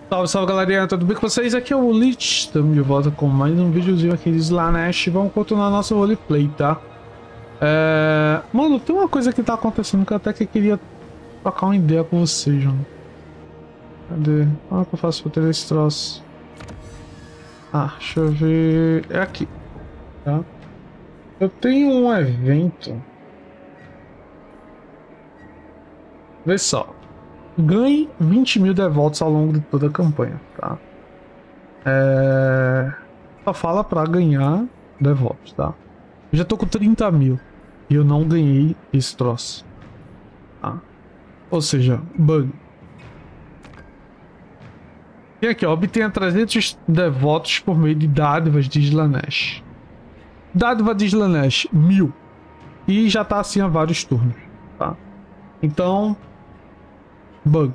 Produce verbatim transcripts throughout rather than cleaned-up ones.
Salve, salve galerinha, tudo bem com vocês? Aqui é o Lich, estamos de volta com mais um videozinho aqui de Slaanesh. Vamos continuar nosso roleplay, tá? É... Mano, tem uma coisa que tá acontecendo que eu até que queria trocar uma ideia com vocês, mano. Cadê? Como é que eu faço pra ter esse troço? Ah, deixa eu ver... É aqui, tá? Eu tenho um evento. Vê só. Ganhe vinte mil devotos ao longo de toda a campanha, tá? É... Só fala pra ganhar devotos, tá? Eu já tô com trinta mil e eu não ganhei esse troço, tá? Ou seja, bug. E aqui, ó, obtenha trezentos devotos por meio de dádivas de Slaanesh. Dádiva de Slaanesh, mil. E já tá assim há vários turnos, tá? Então... bug.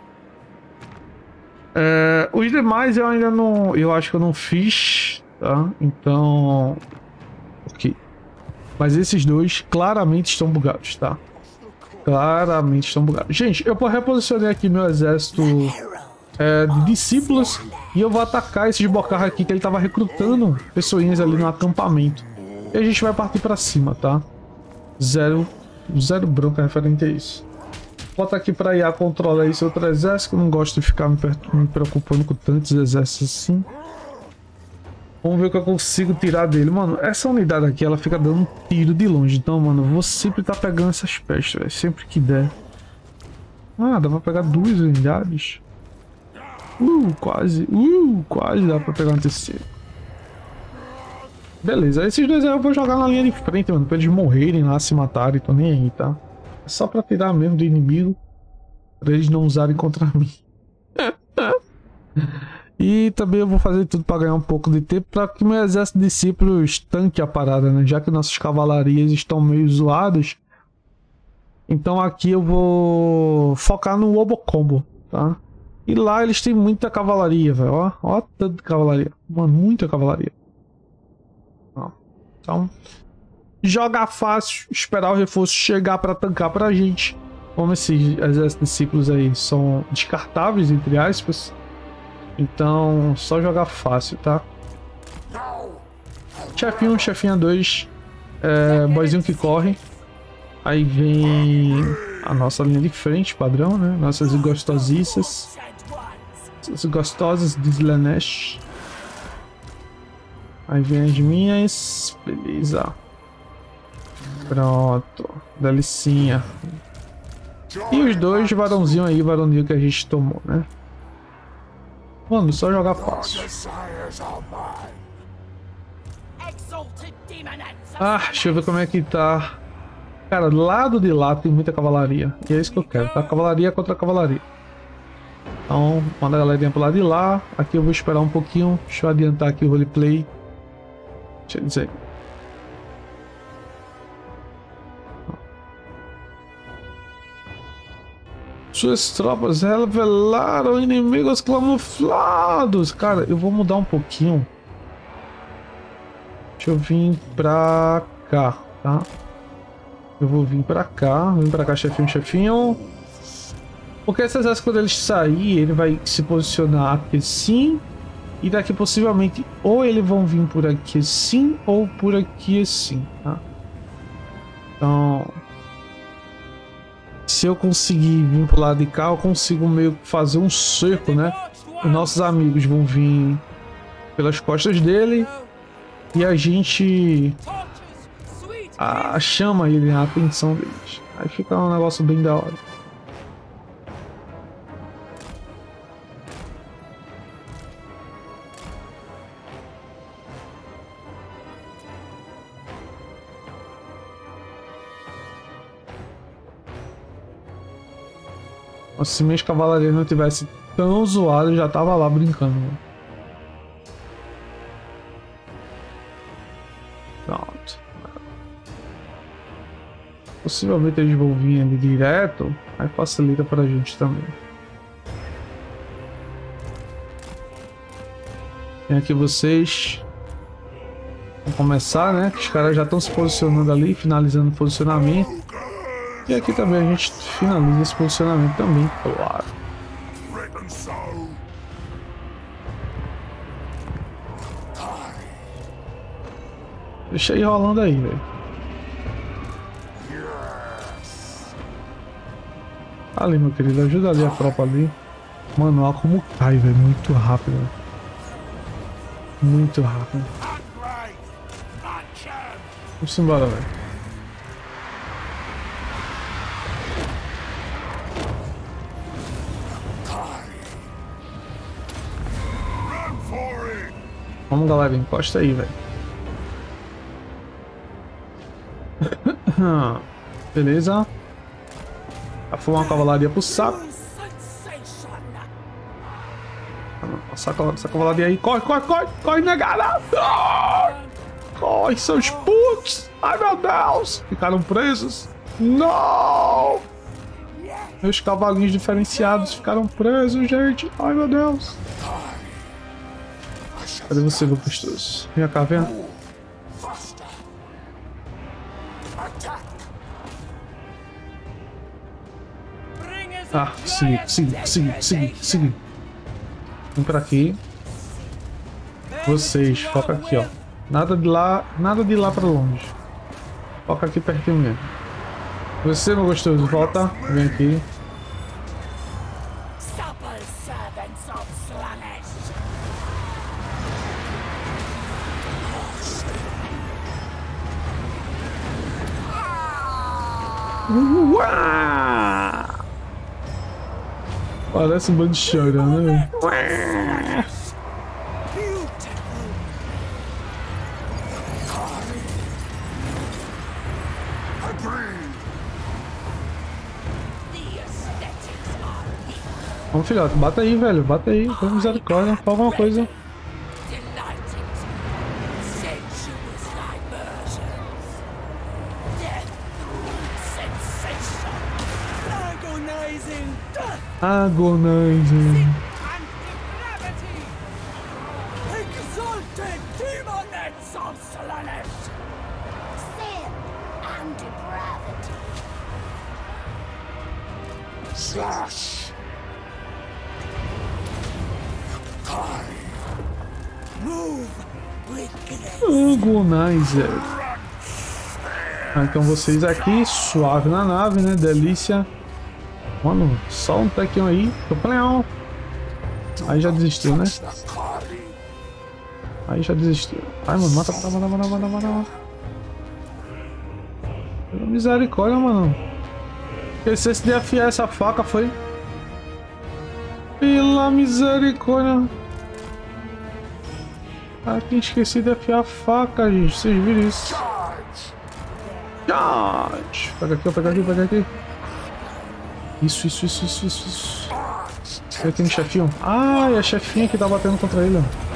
É, os demais eu ainda não, eu acho que eu não fiz, tá? Então, ok. Mas esses dois claramente estão bugados, tá? Claramente estão bugados. Gente, eu reposicionei aqui meu exército é, de discípulos e eu vou atacar esses bocarra aqui que ele tava recrutando pessoinhas ali no acampamento. E a gente vai partir para cima, tá? Zero, zero bronca referente a isso. Bota aqui pra I A controlar esse outro exército. Eu não gosto de ficar me, me preocupando com tantos exércitos assim. Vamos ver o que eu consigo tirar dele. Mano, essa unidade aqui, ela fica dando um tiro de longe. Então, mano, eu vou sempre estar tá pegando essas pestes, velho. Sempre que der. Ah, dá pra pegar duas unidades. Uh, quase. Uh, quase dá pra pegar uma terceira. Beleza, esses dois aí eu vou jogar na linha de frente, mano. Pra eles morrerem lá, se matarem. Tô nem aí, tá? É só pra tirar mesmo do inimigo. Pra eles não usarem contra mim. E também eu vou fazer tudo pra ganhar um pouco de tempo. Pra que meu exército de discípulos tanque a parada, né? Já que nossas cavalarias estão meio zoadas. Então aqui eu vou focar no Obo Combo, tá? E lá eles têm muita cavalaria, velho. Ó, ó, tanto de cavalaria. Mano, muita cavalaria. Ó, então... jogar fácil, esperar o reforço chegar para tancar pra gente. Como esses exércitos de ciclos aí são descartáveis, entre aspas. Então, só jogar fácil, tá? Chefinho um, chefinha dois. É, boizinho que corre. Aí vem a nossa linha de frente, padrão, né? Nossas gostosiças. As gostosas de Slaanesh. Aí vem as minhas. Beleza. Pronto, delicinha. E os dois varãozinho aí, varãozinho que a gente tomou, né? Mano, só jogar fácil. Ah, deixa eu ver como é que tá. Cara, do lado de lá tem muita cavalaria. E é isso que eu quero, tá? Cavalaria contra cavalaria. Então, manda a galerinha pro lado de lá. Aqui eu vou esperar um pouquinho. Deixa eu adiantar aqui o roleplay. Deixa eu dizer. Suas tropas revelaram inimigos camuflados. Cara, eu vou mudar um pouquinho. Deixa eu vir pra cá, tá? Eu vou vir pra cá. Vim pra cá, chefinho, chefinho. Porque esse exército, quando ele sair, ele vai se posicionar aqui assim. E daqui possivelmente, ou eles vão vir por aqui assim, ou por aqui assim, tá? Então... se eu conseguir vir pro lado de cá, eu consigo meio que fazer um cerco, né? Os nossos amigos vão vir pelas costas dele e a gente a, chama ele, a atenção deles. Aí fica um negócio bem da hora. Se minhas cavalarias não tivesse tão zoado, eu já tava lá brincando. Né? Pronto. Possivelmente eles vão vir ali direto, aí facilita pra gente também. Tem aqui vocês. Vamos começar, né? Que os caras já estão se posicionando ali, finalizando o posicionamento. E aqui também a gente finaliza esse posicionamento também, claro. Deixa aí rolando aí, velho. Ali, meu querido, ajuda ali a tropa ali. Mano, olha como cai, velho. Muito rápido. Muito rápido. Vamos embora, velho. Vamos, galera. Encosta aí, velho. Beleza. A fumar uma cavalaria pro saco. Saca essa cavalaria aí. Corre, corre, corre. Corre, negada. Corre, seus putos. Ai, meu Deus. Ficaram presos. Não. Meus cavalinhos diferenciados ficaram presos, gente. Ai, meu Deus. Cadê você, meu gostoso? Vem cá, vem. Ah, segui, segui, segui, segui, segui. Vem por aqui. Vocês, foca aqui, ó. Nada de lá, nada de lá pra longe. Foca aqui pertinho mesmo. Você, meu gostoso, volta. Vem aqui. Uau! Parece um bando de chorando, né? Vamos, filhote, bata aí, velho. Bata aí, com misericórdia. Fala alguma coisa. Agonizing. Exalted demons of Slaanesh. Sin and depravity. Slash. Move with Agonizer. Ah, então vocês aqui, suave na nave, né? Delícia. Mano, só um tequinho aí. Aí já desistiu, né? Aí já desistiu. Ai, mano, mata, mata, mata, mata, mata, mata. Pela misericórdia, mano. Esquecesse de afiar essa faca, foi? Pela misericórdia. Ah, tinha esquecido de afiar a faca, gente. Vocês viram isso? Charge! Pega aqui, pega aqui, pega aqui. Isso, isso, isso, isso, isso, isso. Ele tem um chefinho. Ah, é a chefinha que tá batendo contra ele, ó.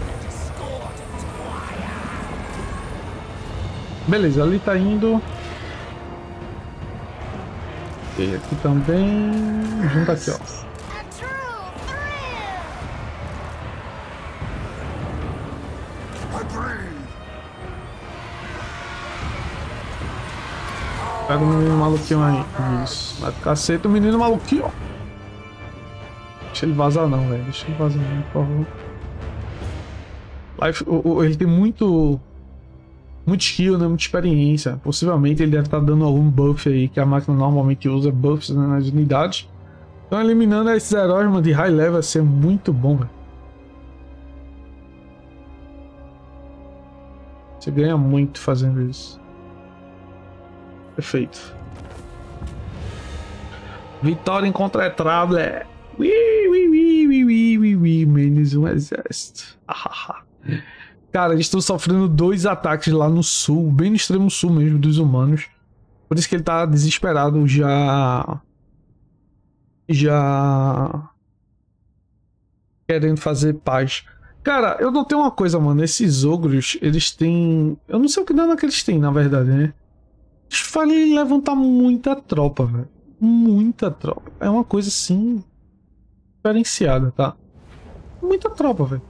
Beleza, ali tá indo. E aqui também. Junta aqui, ó. Pega o menino maluquinho aí. Isso. Vai ficar cacete o menino maluquinho, ó. Deixa ele vazar não, velho. Deixa ele vazar não, por favor. Life, o, o, ele tem muito... Muito skill, né? Muita experiência. Possivelmente ele deve estar dando algum buff aí, que a máquina normalmente usa buffs, né, nas unidades. Então eliminando esses heróis, mano, de high level vai ser muito bom, velho. Você ganha muito fazendo isso. Perfeito. Vitória incontestável. Ui, ui, ui, ui, ui, ui, ui, menos um exército. Cara, eles estão sofrendo dois ataques lá no sul, bem no extremo sul mesmo, dos humanos. Por isso que ele tá desesperado já... Já... Querendo fazer paz. Cara, eu não tenho uma coisa, mano. Esses ogros, eles têm... Eu não sei o que dano que eles têm, na verdade, né? Eles fazem levantar muita tropa, velho. Muita tropa. É uma coisa, assim... diferenciada, tá? Muita tropa, velho.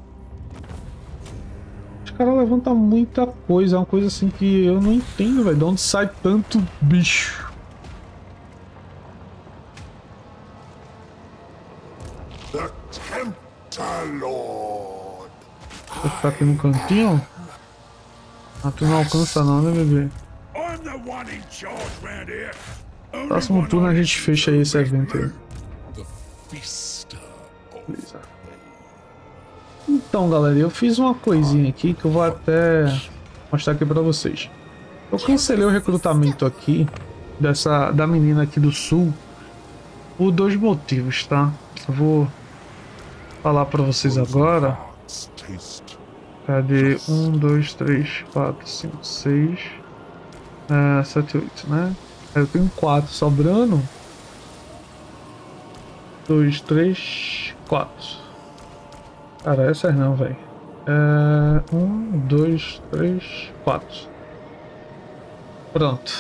Os caras levantam muita coisa. É uma coisa, assim, que eu não entendo, velho. De onde sai tanto bicho? The Tempter Lord. Vou ficar aqui no cantinho. Ah, tu não alcança não, né, bebê? Próximo turno a gente fecha aí esse evento aí. Beleza. Então, galera, eu fiz uma coisinha aqui que eu vou até mostrar aqui pra vocês. Eu cancelei o recrutamento aqui dessa da menina aqui do sul por dois motivos, tá? Eu vou falar pra vocês agora. Cadê? um, dois, três, quatro, cinco, seis, sete, oito, né? Eu tenho quatro sobrando. dois, três, quatro. Cara, essas não, velho. É, um, dois, três, quatro. Pronto.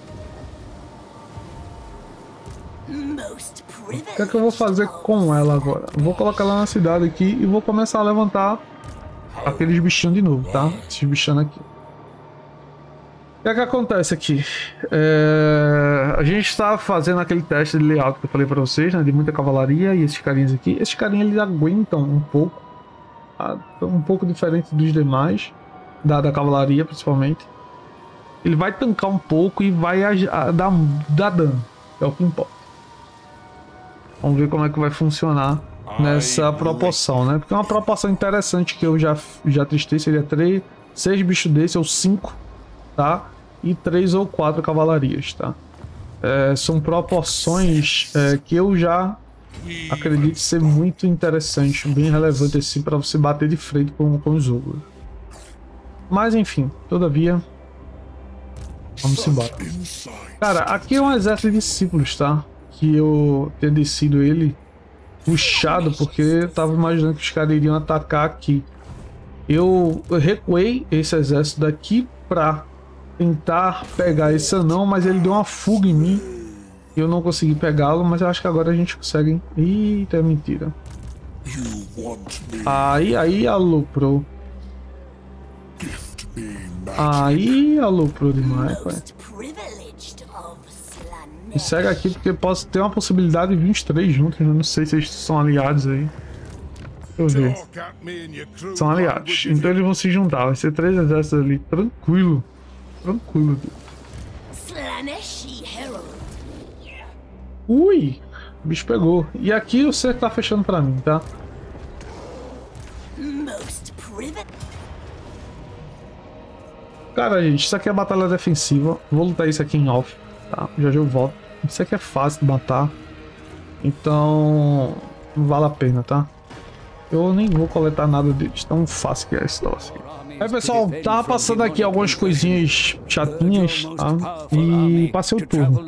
O que é que eu vou fazer com ela agora? Vou colocar ela na cidade aqui e vou começar a levantar aqueles bichinhos de novo, tá? Esses bichinhos aqui. O que é que acontece aqui? É... A gente está fazendo aquele teste de layout que eu falei para vocês, né? De muita cavalaria e esses carinhas aqui. Esses carinhas eles aguentam um pouco. Tá? Um pouco diferente dos demais. Da, da cavalaria principalmente. Ele vai tancar um pouco e vai a, a, dar, dar dano. É o que importa. Vamos ver como é que vai funcionar nessa proporção, né? Porque é uma proporção interessante que eu já, já testei. Seria três, seis bichos desses ou cinco. Tá? E três ou quatro cavalarias, tá? É, são proporções é, que eu já acredito ser muito interessante, bem relevante assim para você bater de frente com, com os ogros. Mas enfim, todavia, vamos embora. Cara, aqui é um exército de discípulos, tá? Que eu tenho descido ele puxado porque eu tava imaginando que os caras iriam atacar aqui. Eu recuei esse exército daqui pra tentar pegar esse anão, mas ele deu uma fuga em mim. Eu não consegui pegá-lo, mas eu acho que agora a gente consegue. Eita, é mentira. Aí, aí, aloprou. Aí, aloprou demais, pai. Me segue aqui porque posso ter uma possibilidade de vir os três juntos. Eu não sei se eles são aliados aí. Deixa eu ver. São aliados. Então eles vão se juntar. Vai ser três exércitos ali. Tranquilo. Tranquilo. Ui! O bicho pegou. E aqui o cerco tá fechando pra mim, tá? Cara, gente, isso aqui é batalha defensiva. Vou lutar isso aqui em off, tá? Já já eu volto. Isso aqui é fácil de matar. Então, não vale a pena, tá? Eu nem vou coletar nada deles. Tão fácil que é esse negócio aqui. Aí, pessoal, tava passando aqui algumas coisinhas chatinhas, tá? E passei o turno.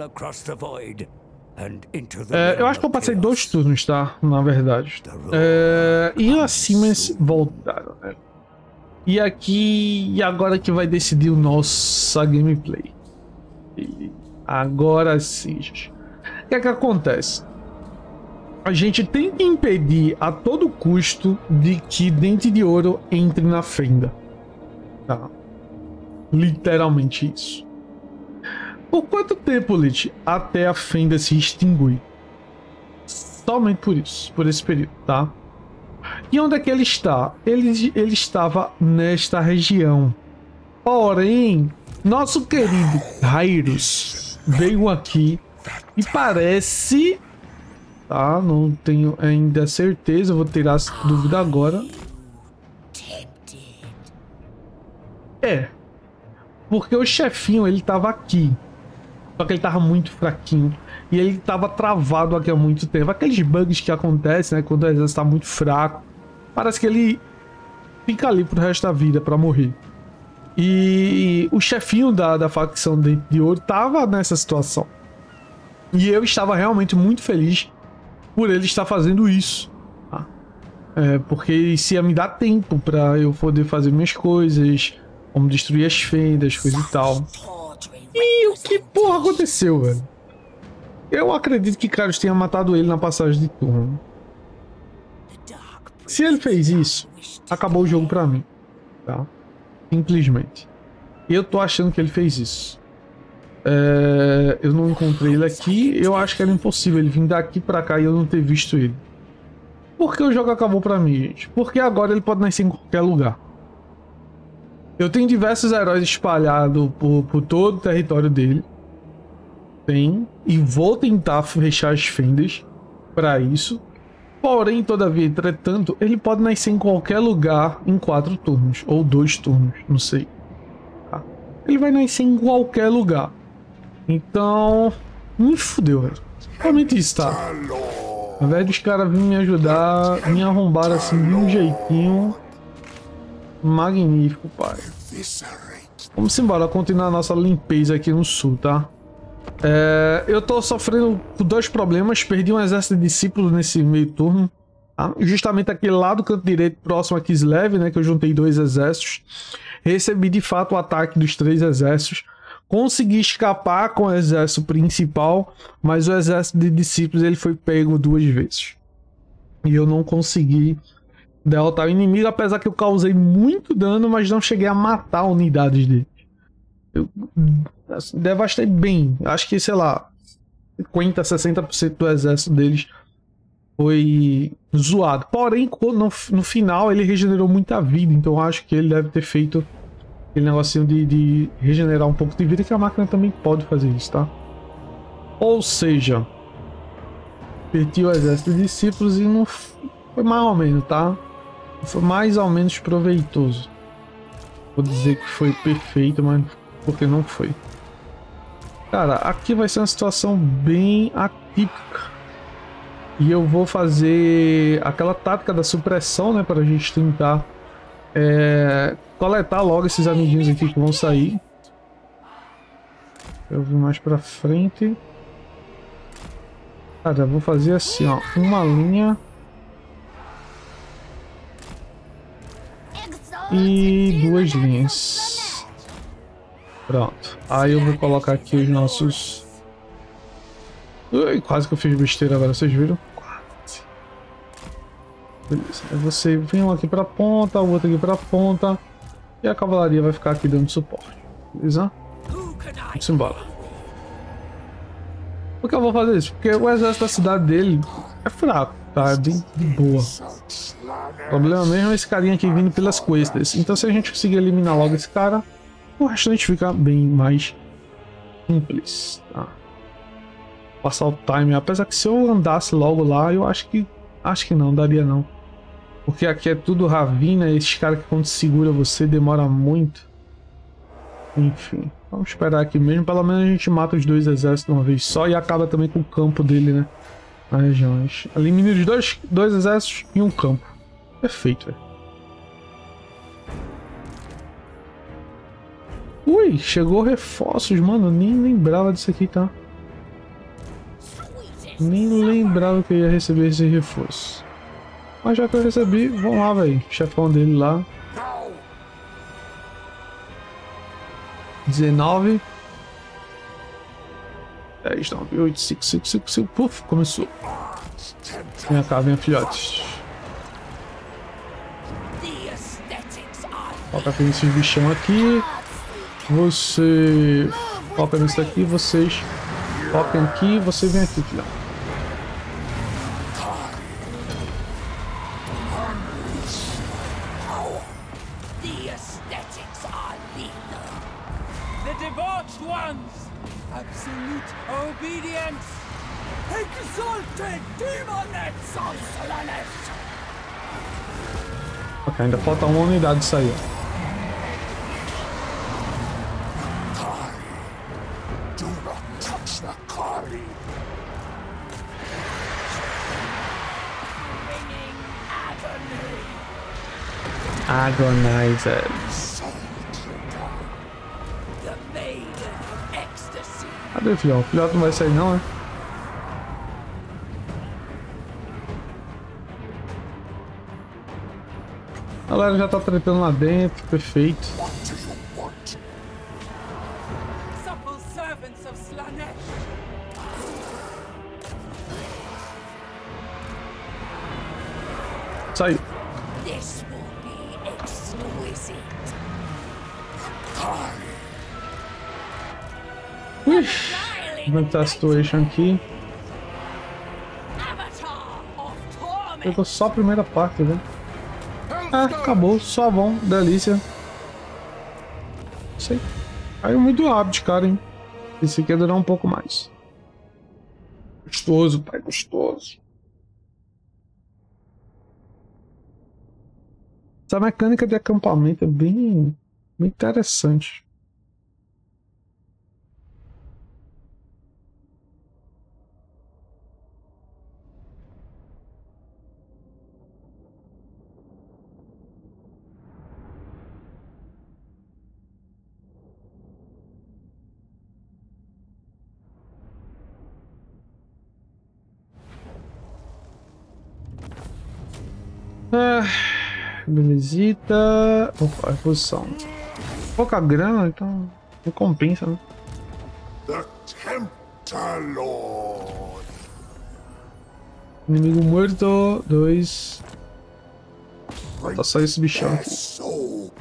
É, eu acho que eu passei dois turnos, tá? Na verdade. É, e as Siemens voltaram, né? E aqui... E agora que vai decidir o nossa gameplay. E agora sim, gente. O que é que acontece? A gente tem que impedir a todo custo de que Dente de Ouro entre na fenda. Tá? Literalmente isso. Por quanto tempo, Lich? Até a fenda se extinguir? Somente por isso, por esse período, tá? E onde é que ele está? Ele, ele estava nesta região. Porém, nosso querido Kairos veio aqui e parece... Tá, não tenho ainda certeza, vou tirar essa dúvida agora. É, porque o chefinho ele tava aqui, só que ele tava muito fraquinho e ele tava travado aqui há muito tempo. Aqueles bugs que acontecem, né, quando o exército tá muito fraco, parece que ele fica ali pro resto da vida para morrer. E o chefinho da, da facção Dente de Ouro tava nessa situação e eu estava realmente muito feliz por ele estar fazendo isso, tá? É, porque isso ia me dar tempo para eu poder fazer minhas coisas, como destruir as fendas, coisa e tal. E o que porra aconteceu, velho? Eu acredito que Kairos tenha matado ele na passagem de turno. Se ele fez isso, acabou o jogo pra mim, tá? Simplesmente. Eu tô achando que ele fez isso. É, eu não encontrei ele aqui. Eu acho que era impossível ele vir daqui pra cá e eu não ter visto ele. Por que o jogo acabou pra mim, gente? Porque agora ele pode nascer em qualquer lugar. Eu tenho diversos heróis espalhados por, por todo o território dele. Tem. E vou tentar fechar as fendas para isso. Porém, todavia, entretanto, ele pode nascer em qualquer lugar em quatro turnos. Ou dois turnos, não sei. Tá? Ele vai nascer em qualquer lugar. Então... me fudeu, velho. Realmente isso, tá? Ao invés dos caras virem me ajudar, me arrombar assim de um jeitinho magnífico, pai. Vamos embora, continuar a nossa limpeza aqui no sul, tá? É, eu tô sofrendo com dois problemas. Perdi um exército de discípulos nesse meio turno, tá? Justamente aquele lá do canto direito, próximo a Kislev, né? Que eu juntei dois exércitos. Recebi de fato o ataque dos três exércitos. Consegui escapar com o exército principal, mas o exército de discípulos ele foi pego duas vezes. E eu não consegui derrotar o inimigo, apesar que eu causei muito dano, mas não cheguei a matar unidades dele. Eu assim, devastei bem. Acho que, sei lá, cinquenta, sessenta por cento do exército deles foi zoado. Porém, no, no final ele regenerou muita vida, então eu acho que ele deve ter feito aquele negocinho de, de regenerar um pouco de vida, que a máquina também pode fazer isso, tá? Ou seja, perdi o exército de discípulos e não foi mais ou menos, tá? Foi mais ou menos proveitoso. Vou dizer que foi perfeito, mas porque não foi. Cara, aqui vai ser uma situação bem atípica. E eu vou fazer aquela tática da supressão, né? Para a gente tentar é, coletar logo esses amiguinhos aqui que vão sair. Eu vou mais pra frente. Cara, eu vou fazer assim, ó. Uma linha. E duas linhas. Pronto. Aí eu vou colocar aqui os nossos... Ui, quase que eu fiz besteira agora, vocês viram? Quase. Beleza. Aí você vem um aqui pra ponta, o outro aqui pra ponta. E a cavalaria vai ficar aqui dando suporte. Beleza? Vamos embora. Por que eu vou fazer isso? Porque o exército da cidade dele é fraco, tá? É bem de boa. O problema mesmo é esse carinha aqui vindo pelas quests. Então se a gente conseguir eliminar logo esse cara, o restante fica bem mais simples, tá? Passar o time, apesar que se eu andasse logo lá, eu acho que acho que não, daria não. Porque aqui é tudo ravina, esses caras que quando segura você demora muito. Enfim, vamos esperar aqui mesmo, pelo menos a gente mata os dois exércitos de uma vez só e acaba também com o campo dele, né? Nas regiões. Elimina os dois, dois exércitos e um campo. Perfeito, velho. Ui, chegou reforços, mano, eu nem lembrava disso aqui, tá? Nem lembrava que eu ia receber esse reforço. Mas já que eu recebi, vamos lá, velho. Chefão dele lá. dezenove. dez, nove, oito, cinco, cinco, cinco, cinco. Puf, começou. Vem cá, vem, filhotes. Foca aqui nesses bichão aqui. Você foca nesse daqui, vocês focam aqui, você vem aqui, filhão. Ok, ainda falta uma unidade de sair. Agonized. Cadê o filhote? O filhote não vai sair não, né? A galera já tá tretando lá dentro, perfeito. Saiu. Ui, como é que tá a situation aqui? Pegou só a primeira parte, né? Ah, acabou, só bom, delícia. sei. Caiu muito rápido, cara, hein? Esse aqui ia durar um pouco mais. Gostoso, pai, gostoso. Essa mecânica de acampamento é bem, bem interessante. Ah, belezita. Opa, reposição. Pouca grana, então não compensa, né? The Tempter Lord. Inimigo morto. Dois. Tá só esse bichão aqui. Soul.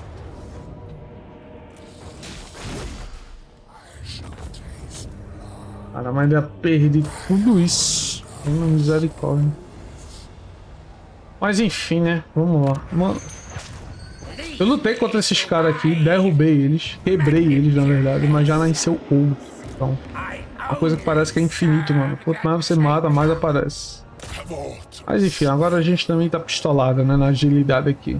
Cara, mas já perdi tudo isso. Uma misericórdia. Mas enfim, né? Vamos lá. Mano, eu lutei contra esses caras aqui, derrubei eles, quebrei eles na verdade, mas já nasceu outro. Então, uma coisa que parece que é infinito, mano. Quanto mais você mata, mais aparece. Mas enfim, agora a gente também tá pistolada, né? Na agilidade aqui.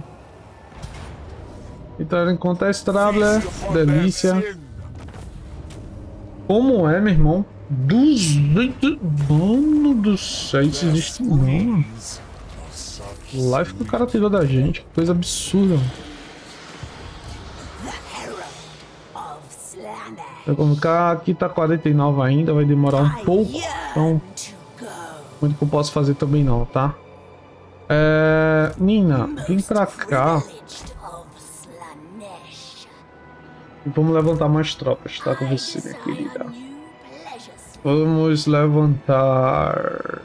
Então, enquanto é Strabler, delícia. Como é, meu irmão? duzentos. Mano do céu, isso existe não, mano. Life que o cara tirou da gente, que coisa absurda. Vai colocar aqui, tá quarenta e nove ainda, vai demorar um pouco, então muito que eu posso fazer também não, tá? É, Nina, vem pra cá e vamos levantar mais tropas, tá com você, minha querida. Vamos levantar.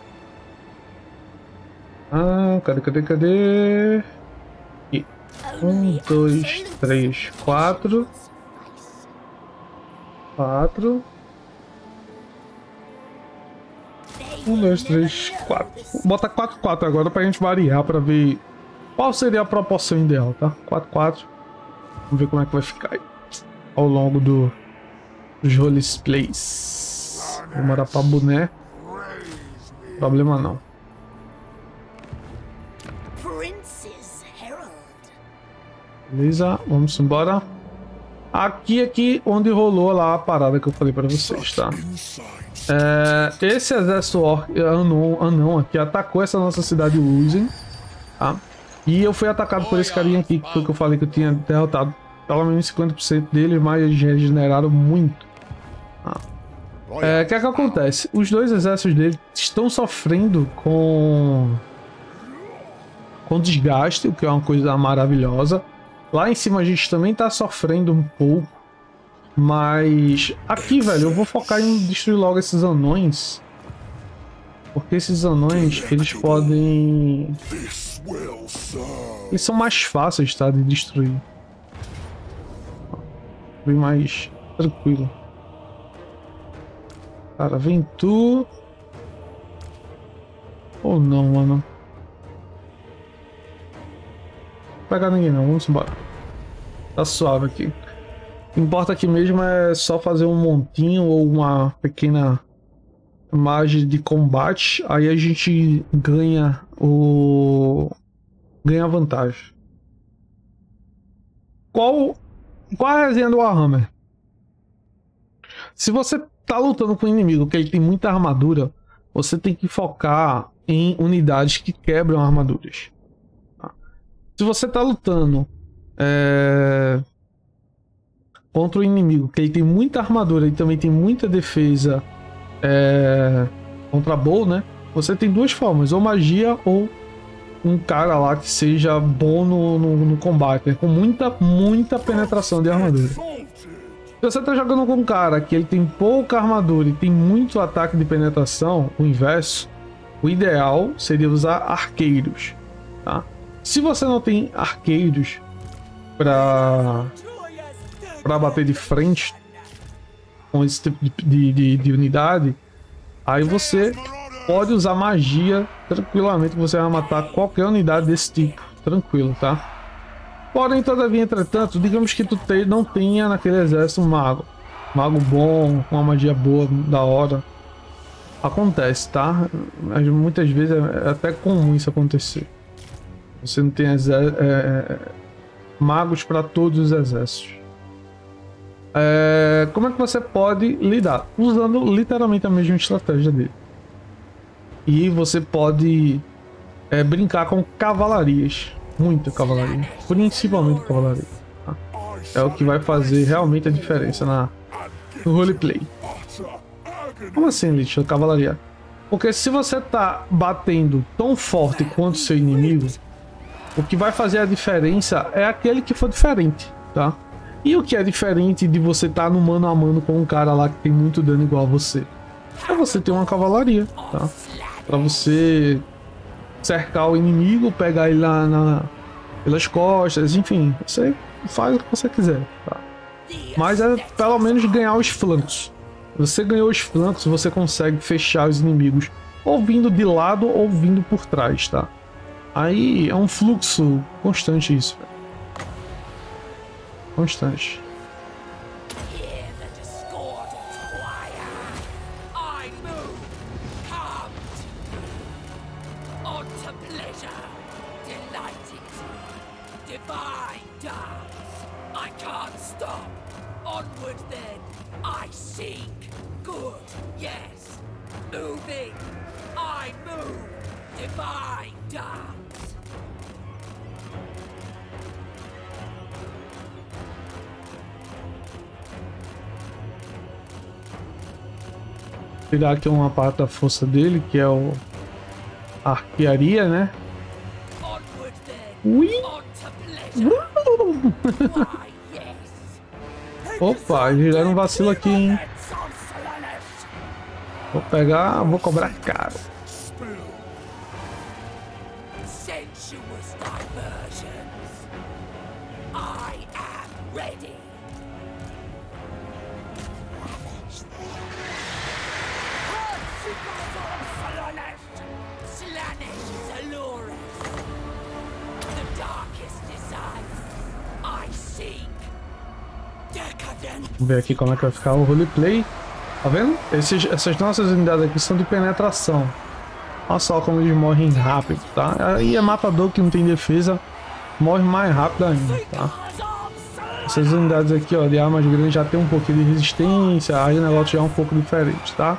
Ah, cadê, cadê, cadê? Aqui. Um, dois, três, quatro. Quatro. Um, dois, três, quatro. Bota quatro, quatro agora pra gente variar, pra ver qual seria a proporção ideal, tá? quatro, quatro. Vamos ver como é que vai ficar aí ao longo do, dos roleplays. Vou morar pra boné. Problema não. Beleza, vamos embora. Aqui, aqui, onde rolou lá a parada que eu falei pra vocês, tá? É, esse exército orc, anão, anão aqui atacou essa nossa cidade Luzen, tá? E eu fui atacado por esse carinha aqui, que foi o que eu falei que eu tinha derrotado pelo menos cinquenta por cento deles, mas eles regeneraram muito. Tá? É, o que é que acontece? Os dois exércitos dele estão sofrendo com... com desgaste, o que é uma coisa maravilhosa. Lá em cima a gente também tá sofrendo um pouco. Mas aqui, velho, eu vou focar em destruir logo esses anões. Porque esses anões, eles podem... eles são mais fáceis, tá, de destruir. Bem mais tranquilo. Cara, vem tu... ou não, mano. Pegar ninguém não, vamos embora. Tá suave aqui. O que importa aqui mesmo é só fazer um montinho ou uma pequena margem de combate. Aí a gente ganha o... ganha vantagem. Qual... qual é a resenha do Warhammer? Se você tá lutando com um inimigo que ele tem muita armadura, você tem que focar em unidades que quebram armaduras. Se você tá lutando é, contra o inimigo que ele tem muita armadura e também tem muita defesa é, contra bow, né? Você tem duas formas, ou magia ou um cara lá que seja bom no, no, no combate, né? Com muita, muita penetração de armadura. Se você tá jogando com um cara que ele tem pouca armadura e tem muito ataque de penetração, o inverso, o ideal seria usar arqueiros, tá? Se você não tem arqueiros para para bater de frente com esse tipo de, de, de, de unidade, aí você pode usar magia tranquilamente, você vai matar qualquer unidade desse tipo, tranquilo, tá? Porém, todavia, entretanto, digamos que tu te, não tenha naquele exército um mago. Mago bom, com uma magia boa, da hora. Acontece, tá? Mas muitas vezes é até comum isso acontecer. Você não tem é, magos para todos os exércitos. É, como é que você pode lidar? Usando literalmente a mesma estratégia dele. E você pode é, brincar com cavalarias. Muita cavalaria. Principalmente cavalaria. Tá? É o que vai fazer realmente a diferença na, no roleplay. Como assim, Lich? Cavalaria? Porque se você tá batendo tão forte quanto seu inimigo, o que vai fazer a diferença é aquele que for diferente, tá? E o que é diferente de você estar tá no mano a mano com um cara lá que tem muito dano igual a você? É você ter uma cavalaria, tá? Pra você cercar o inimigo, pegar ele lá na, pelas costas, enfim, você faz o que você quiser, tá? Mas é pelo menos ganhar os flancos. Você ganhou os flancos, você consegue fechar os inimigos ou vindo de lado ou vindo por trás, tá? Aí é um fluxo constante isso, velho. Constante. Tirar aqui uma parte da força dele, que é o a arquearia, né? Ui! Opa, geraram um vacilo aqui, hein? Vou pegar, vou cobrar caro. Vamos ver aqui como é que vai ficar o roleplay. Tá vendo? Esses, essas nossas unidades aqui são de penetração. Olha só como eles morrem rápido, tá? Aí é matador que não tem defesa, morre mais rápido ainda, tá? Essas unidades aqui, ó, de armas grandes já tem um pouquinho de resistência, aí o negócio já é um pouco diferente, tá?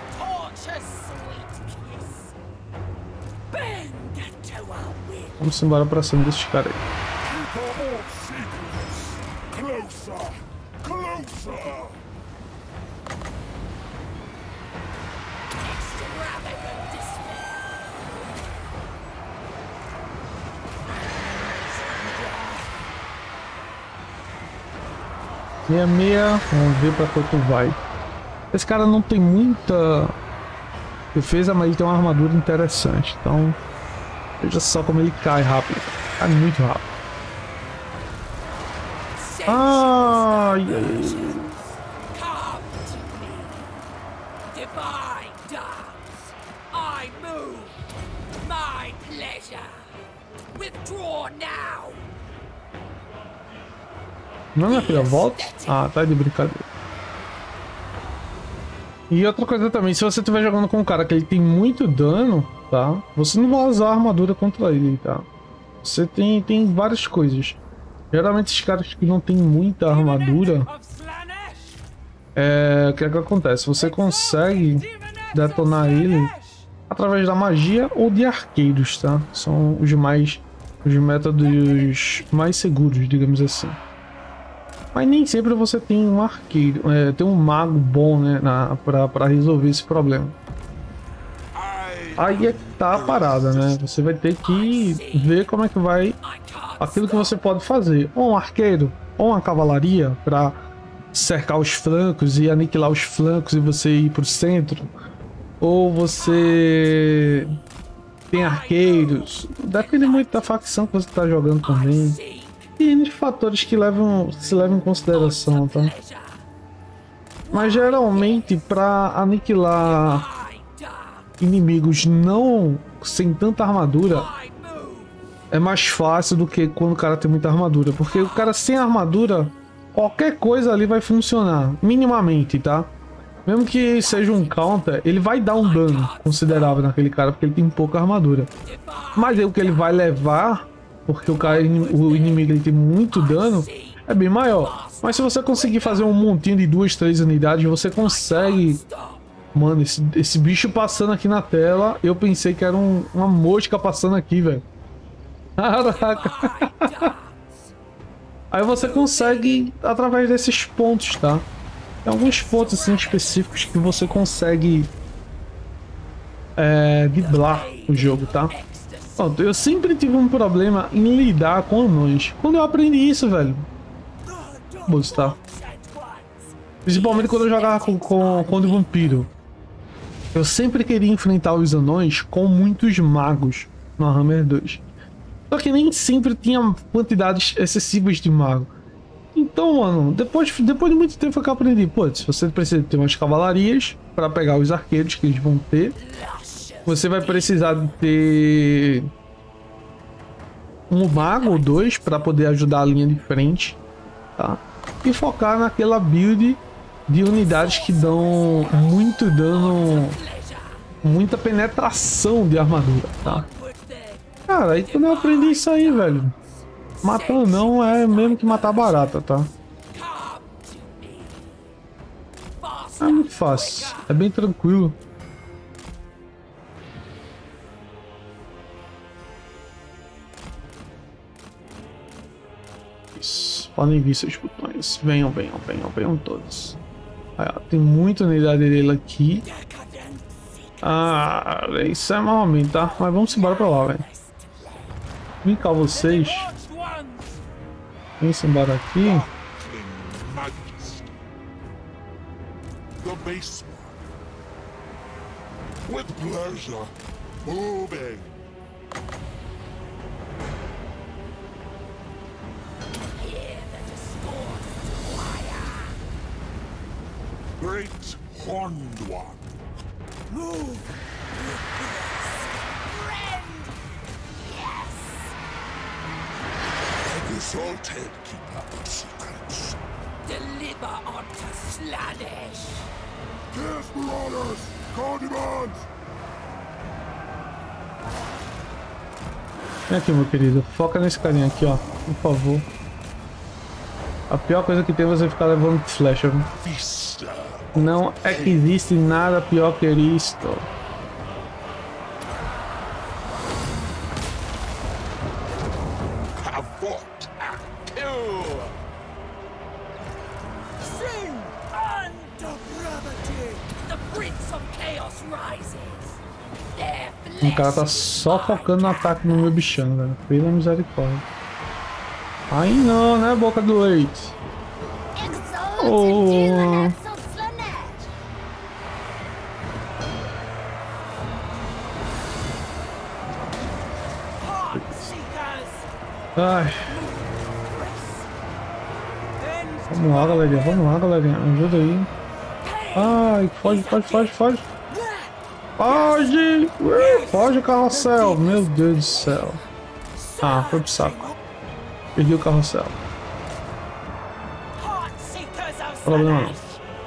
Vamos embora pra cima desses caras aí. meia meia, vamos ver pra quanto vai. Esse cara não tem muita defesa, mas ele tem uma armadura interessante. Então, veja só como ele cai rápido. Cai muito rápido. Ai, ai, ai. Não, minha filha, volta. Ah, tá de brincadeira. E outra coisa também, se você estiver jogando com um cara que ele tem muito dano, tá? Você não vai usar a armadura contra ele, tá? Você tem, tem várias coisas. Geralmente esses caras que não tem muita armadura, é, o que é que acontece? Você consegue detonar ele através da magia ou de arqueiros, tá? São os mais, os métodos mais seguros, digamos assim. Mas nem sempre você tem um arqueiro, é, tem um mago bom, né, na, pra, pra resolver esse problema. Aí é que tá a parada, né? Você vai ter que ver como é que vai aquilo que você pode fazer. Ou um arqueiro, ou uma cavalaria pra cercar os flancos e aniquilar os flancos e você ir pro centro. Ou você tem arqueiros. Depende muito da facção que você tá jogando também. E N fatores que levam, se levam em consideração, tá? Mas geralmente para aniquilar inimigos não sem tanta armadura, é mais fácil do que quando o cara tem muita armadura. Porque o cara sem armadura, qualquer coisa ali vai funcionar, minimamente, tá? Mesmo que seja um counter, ele vai dar um dano considerável naquele cara, porque ele tem pouca armadura. Mas aí o que ele vai levar, porque o, cara, o inimigo ele tem muito dano, é bem maior. Mas se você conseguir fazer um montinho de duas, três unidades, você consegue... Mano, esse, esse bicho passando aqui na tela, eu pensei que era um, uma mosca passando aqui, velho. Caraca. Aí você consegue através desses pontos, tá? Tem alguns pontos assim específicos que você consegue é, driblar o jogo, tá? Pronto, eu sempre tive um problema em lidar com anões. Quando eu aprendi isso, velho, moço, tá? Principalmente quando eu jogava com, com, com o vampiro. Eu sempre queria enfrentar os anões com muitos magos no Warhammer dois. Só que nem sempre tinha quantidades excessivas de mago. Então, mano, depois, depois de muito tempo foi que eu aprendi. Pô, se você precisa ter umas cavalarias para pegar os arqueiros que eles vão ter. Você vai precisar de ter um mago ou dois para poder ajudar a linha de frente, tá? E focar naquela build de unidades que dão muito dano, muita penetração de armadura, tá? Cara, aí quando eu aprendi isso aí, velho, matar não é mesmo que matar barata, tá? É muito fácil, é bem tranquilo. Isso, podem vir seus botões, venham, venham, venham, venham todos. Aí, ó, tem muita unidade dele aqui. Ah, isso é malmente, tá? Mas vamos embora pra lá, velho. Vem cá vocês. Vem embora aqui. Great Horned One. Move! Friend! Yes! Exalted Keeper of Secrets. Deliver unto Slaanesh! Death Marauders! Call demands! Vem aqui, meu querido. Foca nesse carinha aqui, ó. Por favor. A pior coisa que tem é você ficar levando flecha, viu? Não é que existe nada pior que isto. O cara tá só focando no ataque no meu bichão, velho. Pela misericórdia. Aí não, né, boca do leite? Oh. Ai. Vamos lá, galerinha. Vamos lá, galerinha. Ajuda aí. Ai, foge, foge, foge, foge. Foge! Foge, carrossel. Meu Deus do céu. Ah, foi pro saco. Perdi o carrossel. Problema não.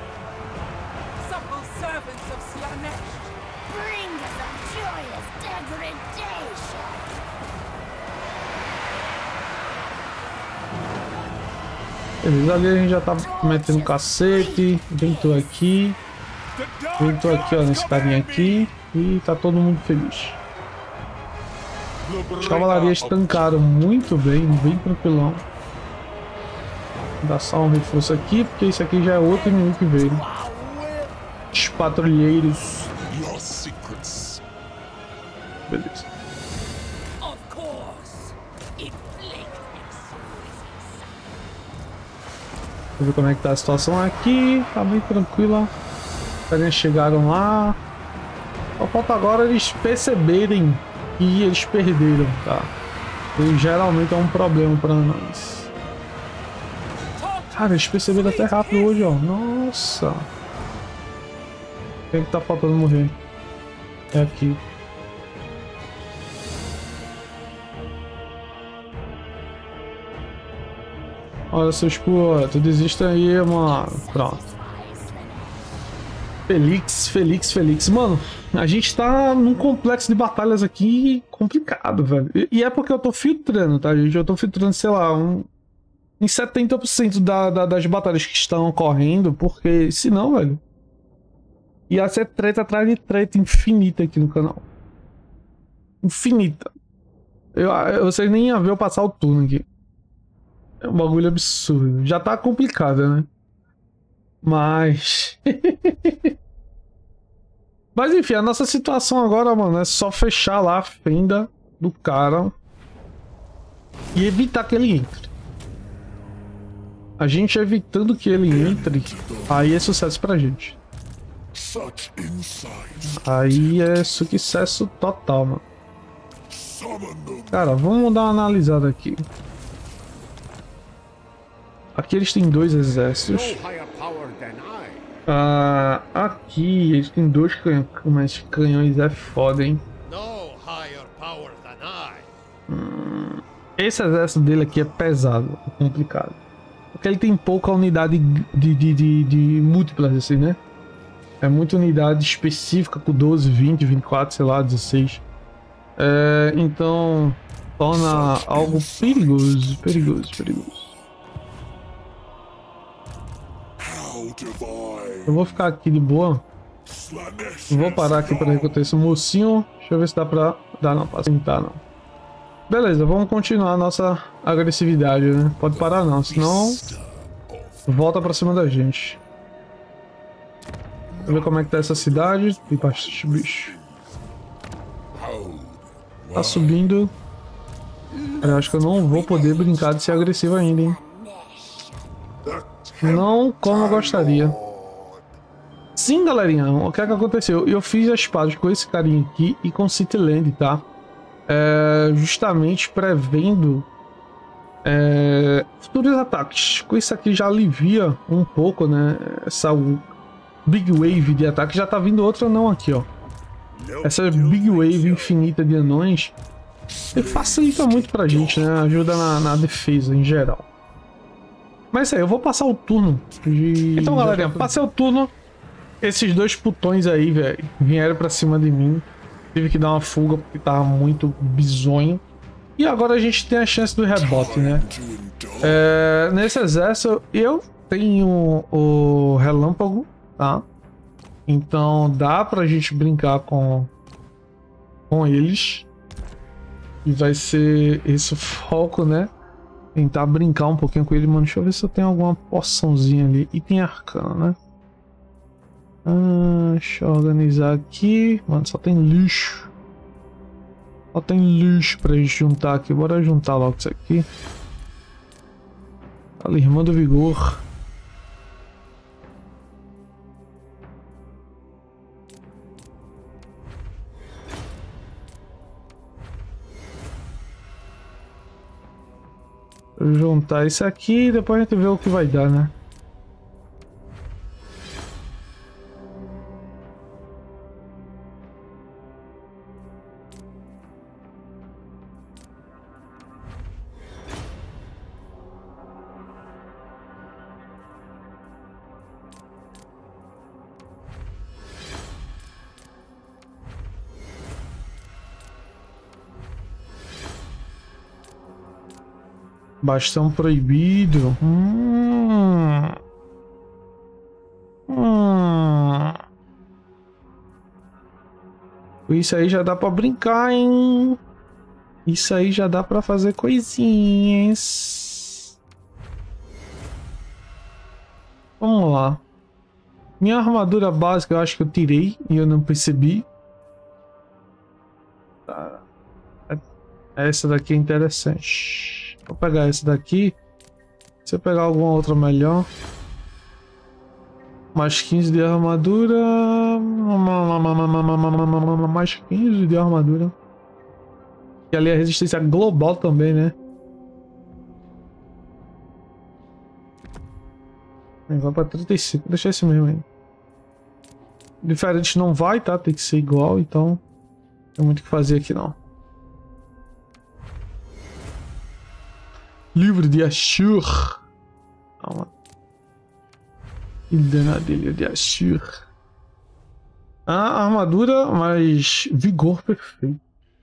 Beleza, ali a gente já tá metendo cacete. Ventou aqui. Ventou aqui, ó, nesse carinha aqui. E tá todo mundo feliz. As cavalarias tancaram muito bem, bem tranquilão. Vou dar só um reforço aqui, porque isso aqui já é outro inimigo que veio. Os patrulheiros. Beleza. Vou ver como é que tá a situação aqui. Tá bem tranquila. Os carinhas chegaram lá. Só falta agora eles perceberem que eles perderam, tá? E geralmente é um problema para nós. Cara, eles perceberam até rápido hoje, ó. Nossa. Quem é que tá faltando morrer? É aqui. Olha seus putos, desista aí, mano. Pronto. Felix, Felix, Felix. Mano, a gente tá num complexo de batalhas aqui complicado, velho. E é porque eu tô filtrando, tá, gente? Eu tô filtrando, sei lá, um... em setenta por cento da, da, das batalhas que estão ocorrendo, porque senão, velho, ia ser treta atrás de treta infinita aqui no canal. Infinita. Eu, eu, vocês nem iam ver eu passar o turno aqui. É um bagulho absurdo. Já tá complicado, né? Mas... Mas enfim, a nossa situação agora, mano, é só fechar lá a fenda do cara e evitar que ele entre. A gente evitando que ele entre, aí é sucesso pra gente. Aí é sucesso total, mano. Cara, vamos dar uma analisada aqui. Aqui eles têm dois exércitos. Ah, aqui eles têm dois canhões, mas canhões é foda, hein? Hum, esse exército dele aqui é pesado, é complicado. Porque ele tem pouca unidade de, de, de, de múltiplas, assim, né? É muita unidade específica com doze, vinte, vinte e quatro, sei lá, dezesseis. É, então, torna algo perigoso, perigoso, perigoso. Eu vou ficar aqui de boa. Eu vou parar aqui para recrutar esse mocinho. Deixa eu ver se dá pra... Dá não, pra sentar não. Beleza, vamos continuar a nossa agressividade, né? Pode parar não, senão... Volta pra cima da gente. Deixa eu ver como é que tá essa cidade. Tem bastante bicho. Tá subindo. Eu acho que eu não vou poder brincar de ser agressivo ainda, hein? Não como eu gostaria. Sim, galerinha, o que é que aconteceu? Eu fiz as pazes com esse carinha aqui e com City Land, tá? É, justamente prevendo é, futuros ataques. Com isso aqui já alivia um pouco, né? Essa Big Wave de ataque. Já tá vindo outra não aqui, ó. Essa Big Wave infinita de anões facilita muito pra gente, né? Ajuda na, na defesa em geral. Mas isso aí, eu vou passar o turno de... Então, galerinha, passei o turno. Esses dois putões aí, velho, vieram pra cima de mim. Tive que dar uma fuga porque tava muito bizonho. E agora a gente tem a chance do rebote, né? É, nesse exército, eu tenho o relâmpago, tá? Então dá pra gente brincar com, com eles. E vai ser esse o foco, né? Tentar brincar um pouquinho com ele, mano. Deixa eu ver se eu tenho alguma poçãozinha ali. E tem arcana, né? Ah, deixa eu organizar aqui. Mano, só tem lixo. Só tem lixo pra gente juntar aqui. Bora juntar logo isso aqui. Fala, irmã do vigor. Vou juntar isso aqui e depois a gente vê o que vai dar, né? Bastão proibido. Hum. Hum. Isso aí já dá pra brincar, hein? Isso aí já dá pra fazer coisinhas. Vamos lá. Minha armadura básica eu acho que eu tirei e eu não percebi. Tá. Essa daqui é interessante. Vou pegar esse daqui. Se eu pegar alguma outra melhor. Mais quinze de armadura. Mais quinze de armadura. E ali a resistência global também, né? Vai pra trinta e cinco. Deixa esse mesmo aí. Diferente não vai, tá? Tem que ser igual, então. Não tem muito o que fazer aqui não. Livro de Ashur. Ilhana dele de Ashur. A armadura, mas vigor perfeito.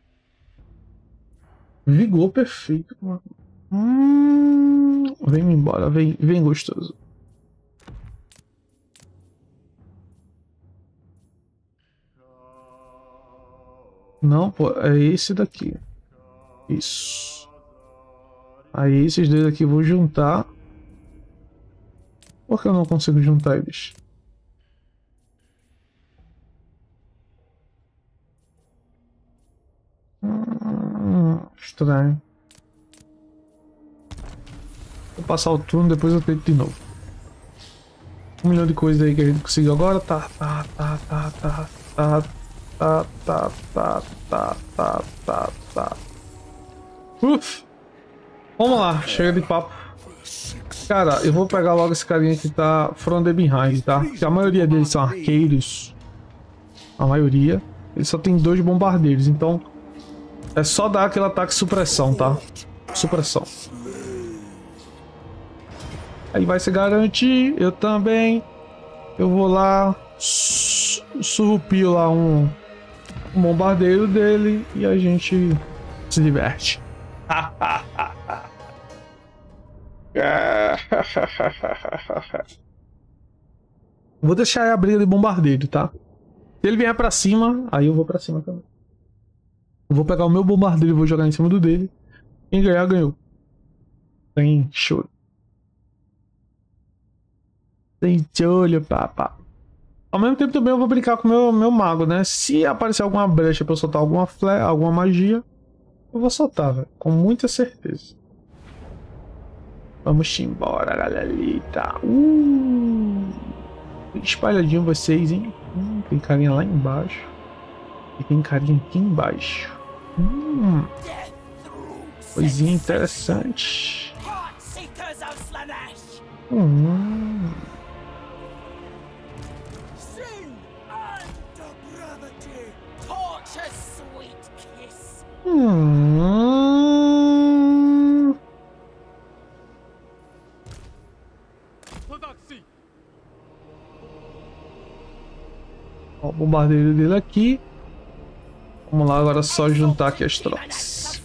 Vigor perfeito. Hum, vem embora, vem, vem gostoso. Não, pô, é esse daqui. Isso. Aí esses dois aqui eu vou juntar. Por que eu não consigo juntar eles? Hum, estranho. Vou passar o turno, depois eu tento de novo. Um milhão de coisas aí que a gente conseguiu agora. Tá, tá, tá, tá, tá, tá, tá, tá, tá, tá, tá, tá, tá. Uf! Vamos lá, chega de papo. Cara, eu vou pegar logo esse carinha que tá from the behind, tá? Porque a maioria deles são arqueiros. A maioria. Ele só tem dois bombardeiros, então é só dar aquele ataque supressão, tá? Supressão. Aí vai se garantir, eu também. Eu vou lá, surrupio lá um, um bombardeiro dele e a gente se diverte. Vou deixar aí a briga de bombardeiro, tá? Se ele vier pra cima, aí eu vou pra cima também. Eu vou pegar o meu bombardeiro e vou jogar em cima do dele. Quem ganhar, ganhou. Tem choro. Tem choro, papá. Ao mesmo tempo também eu vou brincar com o meu, meu mago, né? Se aparecer alguma brecha pra eu soltar alguma flare, alguma magia, eu vou soltar, velho. Com muita certeza. Vamos embora, galerita. Uh, espalhadinho vocês, hein? Hum, tem carinha lá embaixo. E tem carinha aqui embaixo. Hum, coisinha interessante. Hum. Hum. Ó, o bombardeiro dele aqui. Vamos lá, agora é só juntar aqui as tropas.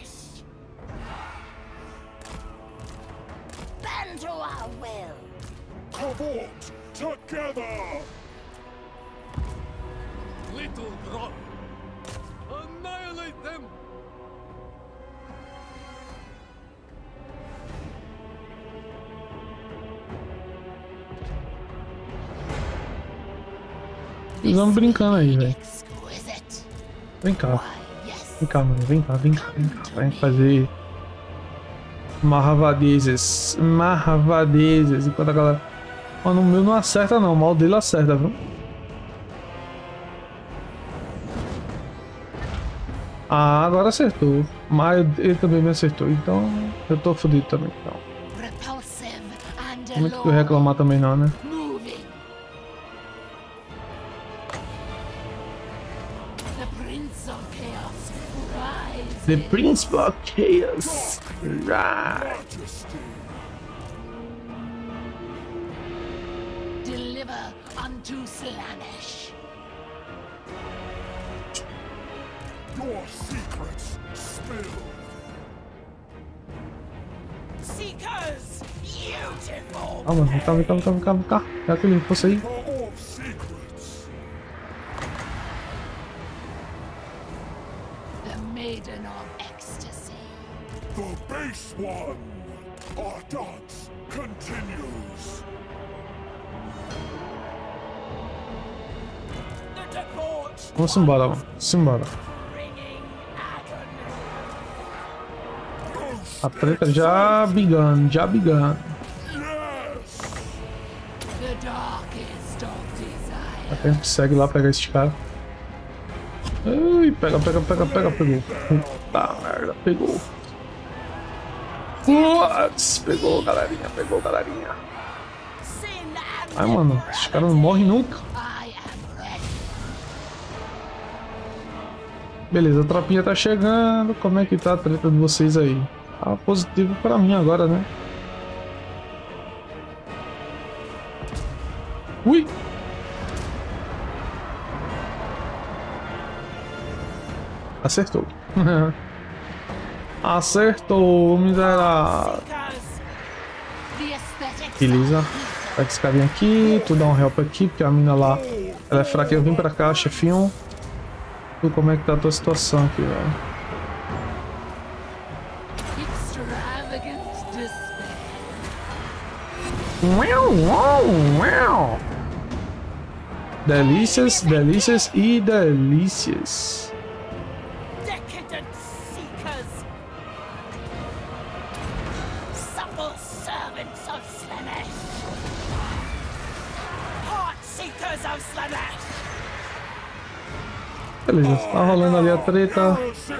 Eles vão brincando aí, velho. Vem cá. Vem cá, mano. Vem cá, vem cá, vem cá. Vai fazer marravadezas. Marravadezas. Enquanto a galera... Mano, o meu não acerta não. O mal dele acerta, viu? Ah, agora acertou. Mas ele também me acertou. Então, eu tô fodido também. Então. Não muito que eu reclamar também não, né? The Prince of Chaos. Right. Deliver unto Slaanesh. Your secrets spilled. Seekers, beautiful. Ah, mano, vem cá, vem cá, vem cá, vem cá, vem cá. Pega aquele reforço aí. Maiden of ecstasy. The base one. Our dance continues. The debauch. Vamos embora, mano. Vamos embora. A treta já begun, já begun. The darkest of desire. A gente segue lá pegar esse cara. Ai, pega, pega, pega, pega, pegou. Puta merda, pegou. Putz, pegou, galerinha, pegou, galerinha. Ai, mano, esses caras não morrem nunca. Beleza, a tropinha tá chegando. Como é que tá a treta de vocês aí? Tá positivo pra mim agora, né? Ui! Acertou. Acertou, miserável. The aesthetics Beleza. Pega esse carinha aqui, tu dá um help aqui, porque a mina lá, ela é fraca. Eu vim pra cá, chefinho. Tu, como é que tá a tua situação aqui, velho? extravagant despair. Uau, uau, uau. Delícias, delícias e delícias. Decadent seekers. Supple servants of Slanesh. Heart seekers of Slanesh. Beleza, tá rolando ali a treta.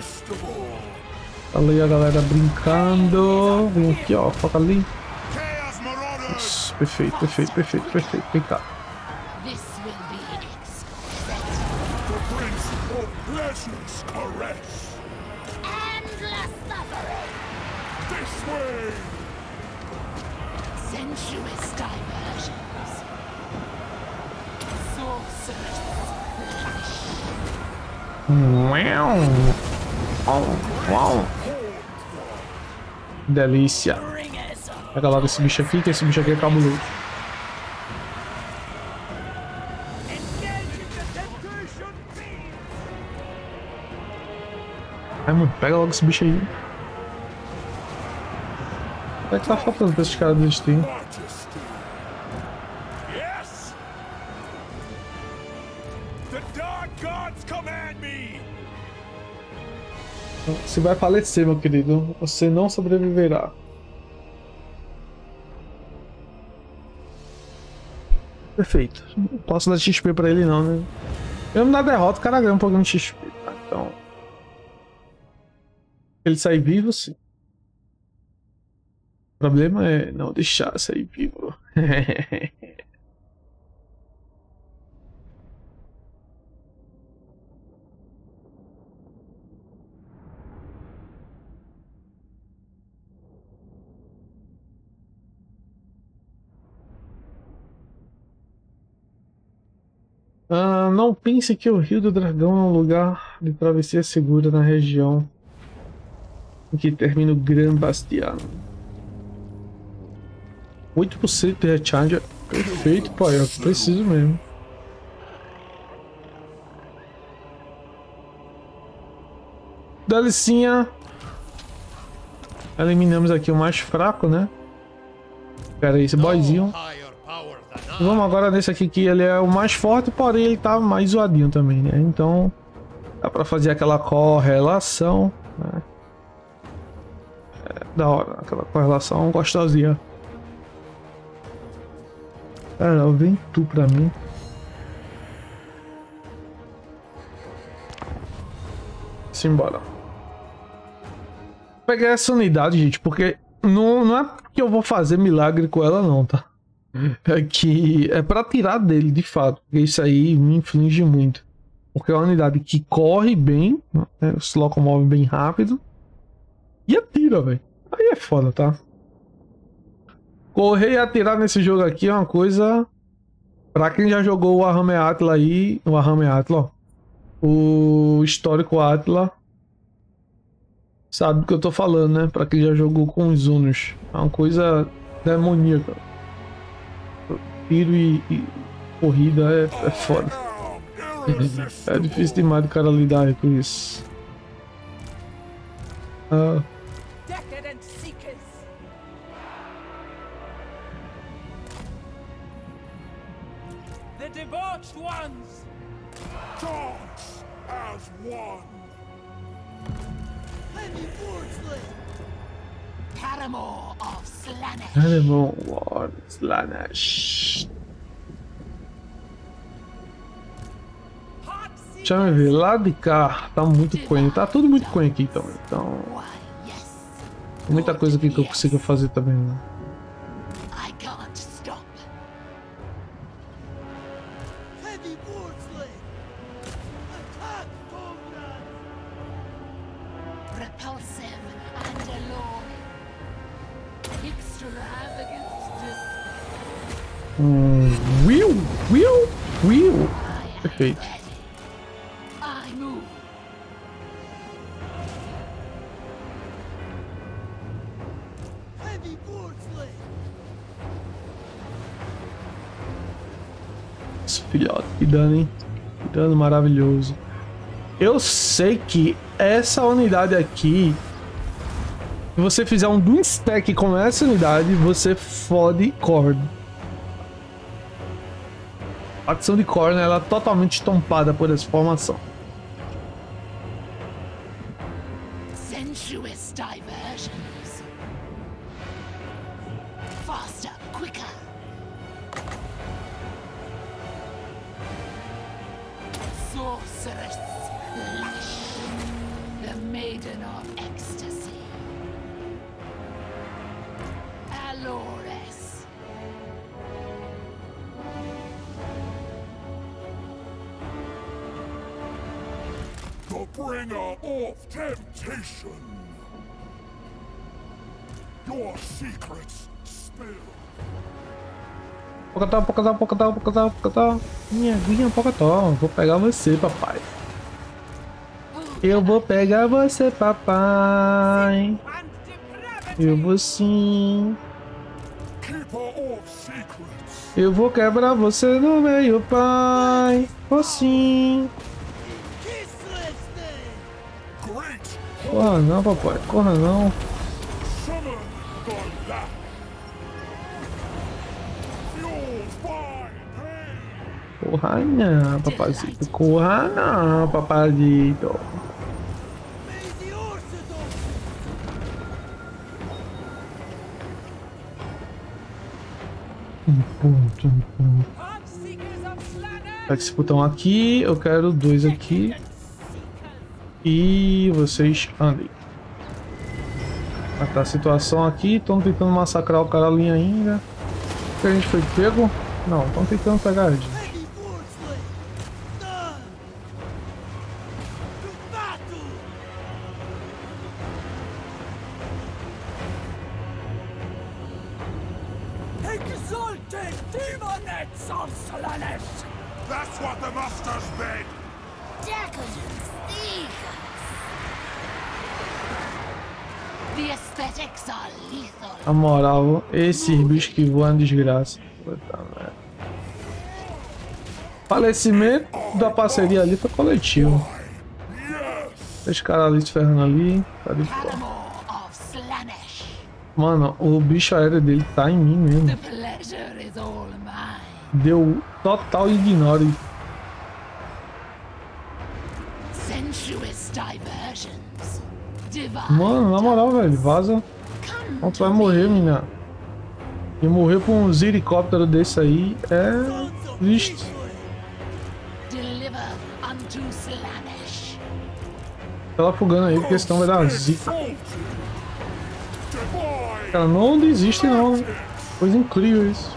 Tá ali a galera brincando. Vem aqui, ó, foca ali. Isso, perfeito, perfeito, perfeito, perfeito. Vem cá. This will be exquisite. The prince of pleasure's caress. Endless suffering. This way. Sensuous diversions. Sorcerous flesh. Uau. Uau, uau. Delícia. Bringers of Pega logo esse bicho aqui, que esse bicho aqui é cabuloso. Ai, mano, pega logo esse bicho aí. Até que tá faltando pra esses caras desistirem. Majesty. Yes. The dark gods command me. Você vai falecer, meu querido. Você não sobreviverá. Perfeito. Não posso dar X P pra ele não, né? Mesmo na derrota, o cara ganha um pouquinho de X P, tá? Então... ele sair vivo, sim. O problema é não deixar sair vivo. Ah, não pense que o Rio do Dragão é um lugar de travessia segura na região em que termina o Gran Bastiano. oito por cento de recharge. Perfeito, pai. Eu preciso mesmo. Delicinha. Eliminamos aqui o mais fraco, né? Pera aí, esse boyzinho. Vamos agora nesse aqui que ele é o mais forte, porém ele tá mais zoadinho também, né? Então dá pra fazer aquela correlação, né? É, da hora, aquela correlação gostosinha. Cara, vem tu pra mim. Simbora. Vou pegar essa unidade, gente, porque não, não é que eu vou fazer milagre com ela não, tá? É que é pra tirar dele, de fato. Porque isso aí me inflige muito. Porque é uma unidade que corre bem, né? Se locomove bem rápido. E atira, velho. Aí é foda, tá? Correr e atirar nesse jogo aqui é uma coisa... Pra quem já jogou o Warhammer Atlas aí... O Warhammer Atlas, ó. O histórico Atlas... Sabe do que eu tô falando, né? Pra quem já jogou com os Unos. É uma coisa demoníaca. Tiro e, e corrida é, é foda. É difícil demais do cara lidar com isso. Ah, decadent seekers. The debauched ones. Gods as one. Paramore of Slanesh. Animal War Slanesh. Deixa eu ver, lá de cá tá muito coin, tá tudo muito coin aqui também, então Why, yes. tem muita coisa aqui que eu consigo fazer também, né? I can't stop. Heavy Wardsley! Attack, comrades! Repulsive and alluring. Extravagant despair. Hum, Will, Will, Will. Perfeito. I move. Heavy Wardsley! Esse filhote, que dano, hein? Que dano maravilhoso. Eu sei que essa unidade aqui, se você fizer um Doom Stack com essa unidade, você fode Khorne. A ação de Khorne, ela é totalmente estompada por essa formação. Sensuous diversions. Faster, quicker. Sorceress Lash. The Maiden of Ecstasy. Alores. The bringer of temptation. Your secrets spill. Pocotó, pocotó, pocotó, pocotó, pocotó. Minha vinha, pocotó. Vou pegar você, papai. Eu vou pegar você, papai. Eu vou sim. Keeper of secrets. Eu vou quebrar você no meio, pai. Vou sim. Great. Corra não, papai. Corra não. Summon the Lamb. Fueled by pain. Corra não, papazito. Corra não, papazito. May the Orthodox! Pega esse botão aqui. Eu quero dois aqui. E vocês andem. Ah, tá a situação aqui. Estão tentando massacrar o cara ali ainda. Que a gente foi pego? Não, estão tentando pegar a gente. Heavy Wardsley! Done! To battle! Exalted demonettes of Slanesh! That's what the masters bid. Decadence Eagles. The aesthetics are lethal. Na moral, esses bichos que voam desgraça. Puta merda. Falecimento da parceria ali foi coletivo. Esse cara ali se ferrando ali. Tá de fora. Paramore of Slanesh. Mano, o bicho aéreo dele tá em mim mesmo. The pleasure is all mine. Deu total ignore. Sensuous diversions. Divine. Mano, na moral, velho, vaza. Come Não, tu to vai morrer, me. menina. E morrer com um helicóptero desse aí é visto. Deliver unto Slanesh. Ela fugando aí, porque senão vai dar zica. Exalted. Divine. Cara, não desiste não. Né? Coisa incrível isso.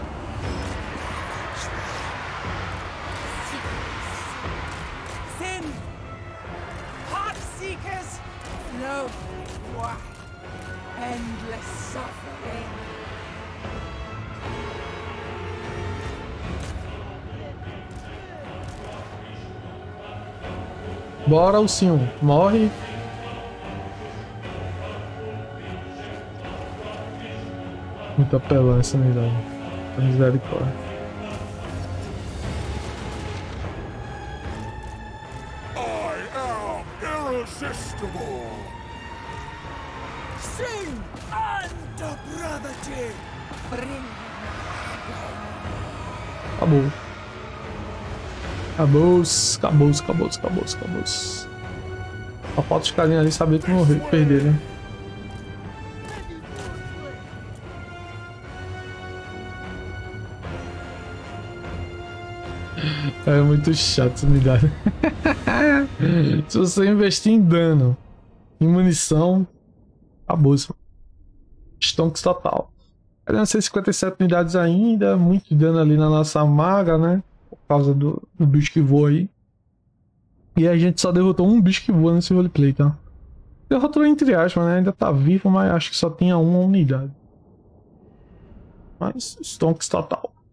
Sin! Heartseekers! No. Why? Endless suffering. Bora, o sim, morre. Muito apelão essa unidade. Misericórdia. I am irresistible. Sing and depravity! Bring Acabou. Acabou, acabou, acabou, acabou, acabou. Só falta os carinhas ali saber que morrer, perder, né? Heavy Wardsley! É muito chato essa unidade. Se você investir em dano, em munição, acabou isso. Stonks total. quatrocentas e cinquenta e sete unidades ainda, muito dano ali na nossa maga, né? Por causa do, do bicho que voa aí. E a gente só derrotou um bicho que voa nesse roleplay, tá? Derrotou entre aspas, né? Ainda tá vivo, mas acho que só tinha uma unidade. Mas Stonks total.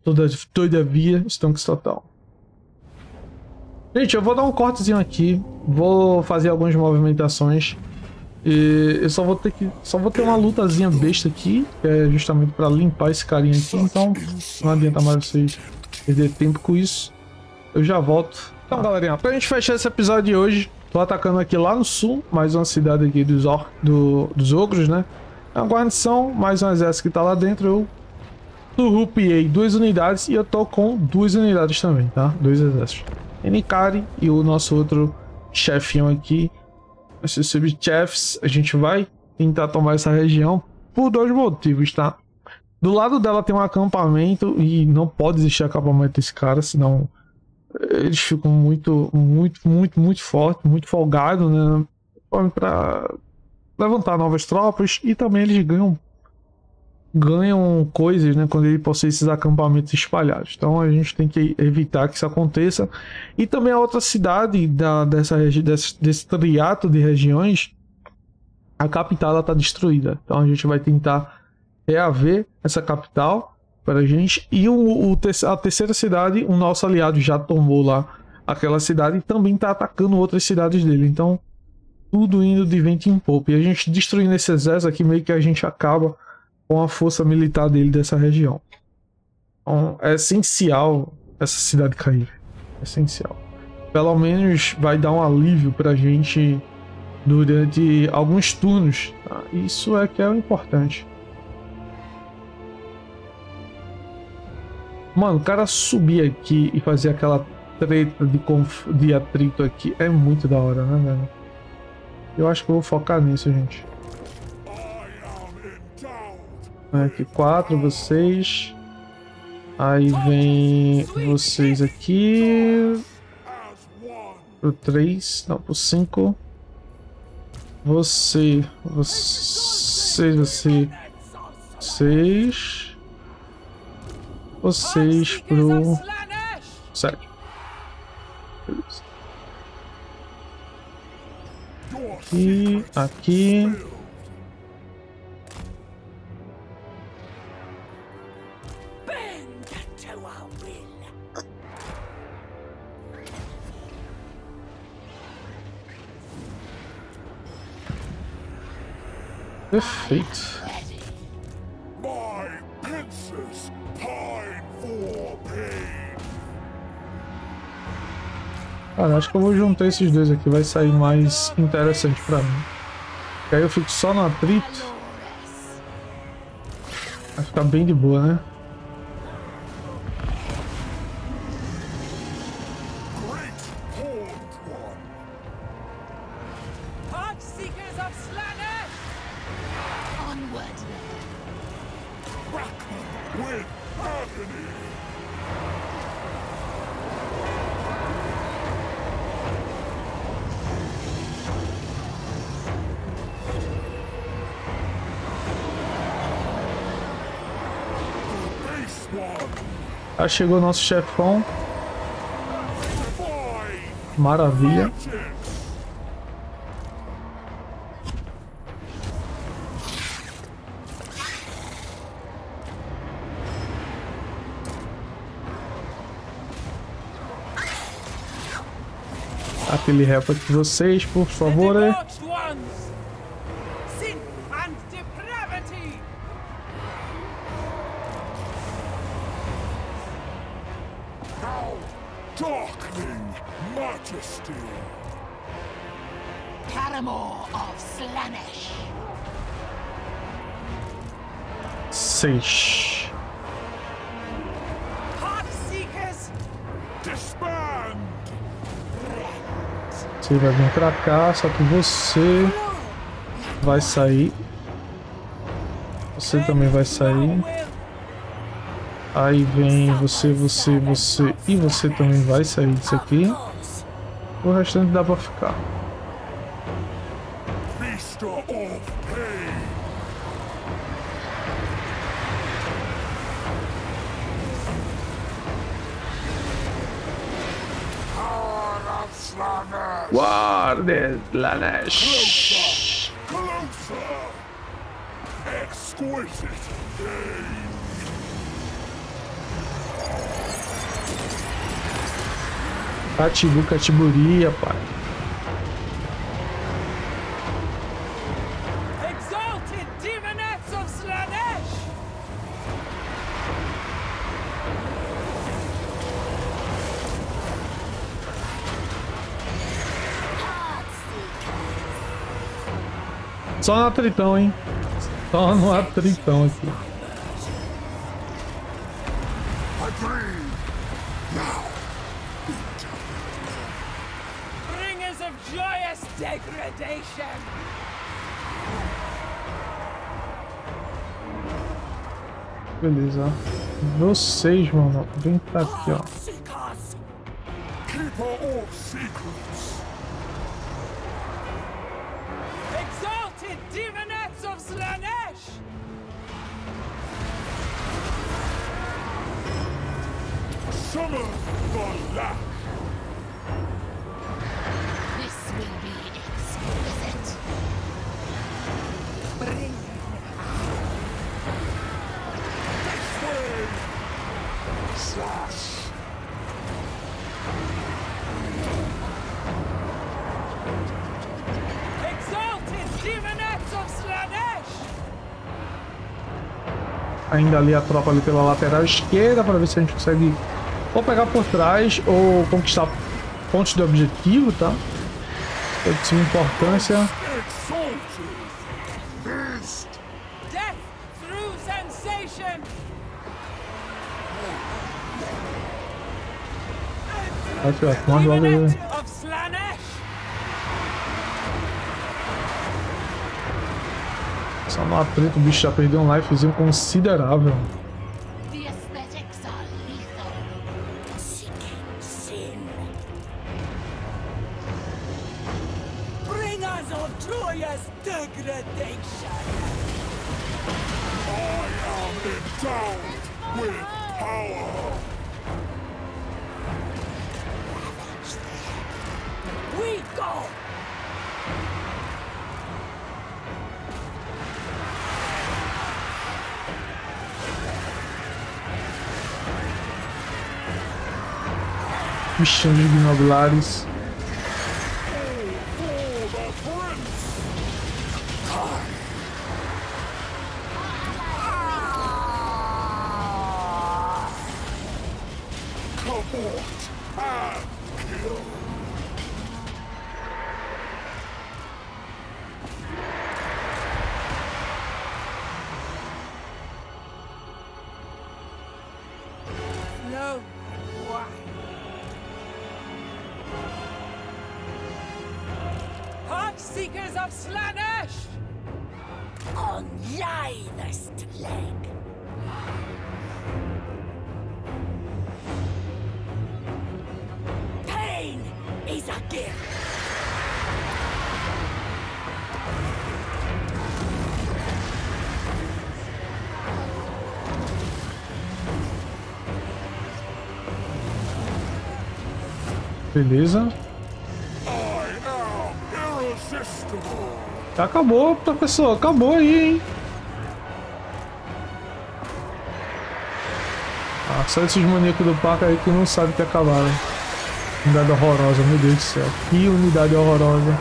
todavia, estanques total. Gente, eu vou dar um cortezinho aqui, vou fazer algumas movimentações e eu só vou ter que, só vou ter uma lutazinha besta aqui, que é justamente para limpar esse carinha aqui, então não adianta mais vocês perder tempo com isso. Eu já volto. Então, galerinha, pra gente fechar esse episódio de hoje, tô atacando aqui lá no sul, mais uma cidade aqui dos, or do, dos ogros, né? É uma guarnição, mais um exército que tá lá dentro. Eu surrupiei duas unidades e eu tô com duas unidades também, tá? Dois exércitos. Enikari e o nosso outro chefinho aqui, esses subchefs. A gente vai tentar tomar essa região por dois motivos, tá? Do lado dela tem um acampamento e não pode existir acampamento desse cara, senão eles ficam muito, muito, muito, muito fortes, muito folgados, né? Para levantar novas tropas e também eles ganham ganham coisas, né, quando ele possui esses acampamentos espalhados. Então a gente tem que evitar que isso aconteça. E também a outra cidade da, dessa desse, desse triato de regiões, a capital está destruída. Então a gente vai tentar reaver essa capital para a gente. E o, o, a terceira cidade, o nosso aliado já tomou lá aquela cidade e também está atacando outras cidades dele. Então tudo indo de vento em popa. E a gente destruindo esse exército aqui, meio que a gente acaba com a força militar dele dessa região. Então, é essencial essa cidade cair. É essencial. Pelo menos vai dar um alívio pra gente durante alguns turnos. Tá? Isso é que é o importante. Mano, o cara subir aqui e fazer aquela treta de, conf... de atrito aqui é muito da hora, né, velho? Eu acho que eu vou focar nisso, gente. Aqui quatro, vocês. Aí vem vocês aqui. Pro três, não, pro cinco. Você, você, você, vocês. Vocês pro sete. Beleza. Aqui, aqui. Perfeito. Cara, acho que eu vou juntar esses dois aqui, vai sair mais interessante pra mim. Porque aí eu fico só no atrito. Vai ficar bem de boa, né? Ah, chegou nosso chefão. Maravilha. Aquele rap aqui de vocês, por favor, é. Paramour of Slaanesh. Seis. Você vai vir pra cá, só que você vai sair. Você também vai sair. Aí vem você, você, você e você também vai sair disso aqui. O restante dá pra ficar. War de Slaanesh. Exquisite game. Catibu, Catiburia, pai. Exalted demonettes of Slanesh! Só no atritão, hein? Só no atritão aqui. Agree. Now. Bringers of joyous degradation! Beleza. Vocês, mano. Vem pra aqui, ó. Seekers! Keeper of secrets. Exalted demonettes of Slanesh! Summon the lash. This will be exquisite. Bring Swing. Slash. exalted demonettes of Slanesh! Ainda ali a tropa ali pela lateral esquerda para ver se a gente consegue ou pegar por trás ou conquistar pontos de objetivo, tá? É de suma importância. Exalted. Beast. Death through sensation! Aqui, ó. Manda logo aí. Demonette of Slanesh! Só no atrito o bicho já perdeu um lifezinho considerável. The aesthetics are lethal. Seeking sin. Bringers of joyous degradation! I am endowed with power. We go! Bichinho de gnoblares. For the prince. Abort and kill. No. Why? Heart Seekers of Slanesh! On lithlest leg. Pain is a gift! Beleza. I am irresistible. Acabou, professor. Acabou aí, hein? Ah, só esses maníacos do parque aí que não sabem que acabaram. Unidade horrorosa, meu Deus do céu. Que unidade horrorosa.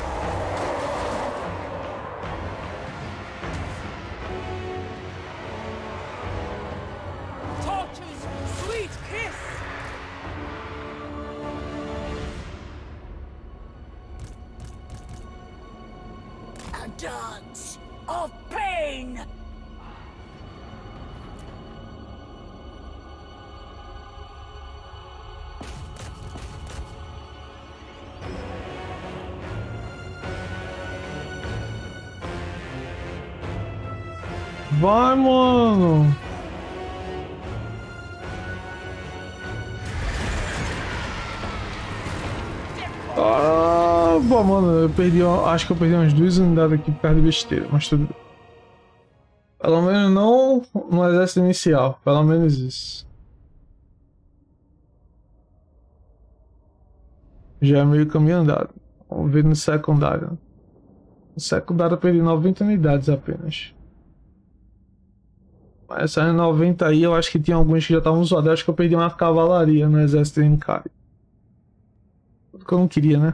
Torture's sweet kiss! A dance. Of pain! Vai, mano. Ah, bom, mano, eu perdi, acho que eu perdi umas duas unidades aqui por causa de besteira, mas tudo bem. Pelo menos não no exército inicial, pelo menos isso. Já é meio caminho andado. Vamos ver no secundário. No secundário eu perdi noventa unidades apenas. Essa é noventa aí, eu acho que tinha alguns que já estavam zoados. Acho que eu perdi uma cavalaria no exército em Cari. Porque eu não queria, né?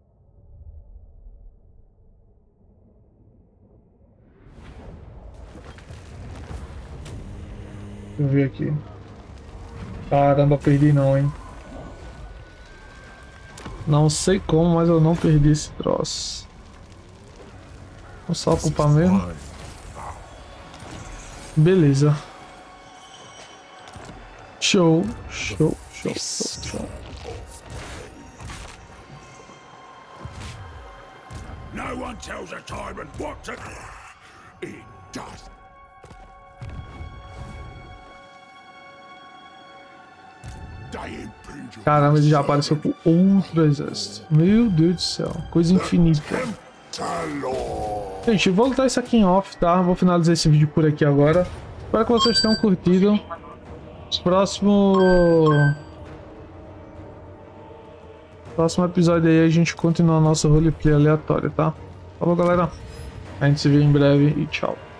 Deixa eu ver aqui. Caramba, perdi não, hein? Não sei como, mas eu não perdi esse troço. Vou só ocupar mesmo. Beleza. Show, show, show, show, show. No one tells a tyrant what to... It does. They impinge on Caramba, ele já apareceu com outro exército. Meu Deus do céu, coisa infinita. Talor. Gente, vou voltar isso aqui em off, tá? Vou finalizar esse vídeo por aqui agora. Espero que vocês tenham curtido. Próximo... Próximo episódio aí a gente continua a nossa roleplay aleatória, tá? Falou, galera. A gente se vê em breve e tchau.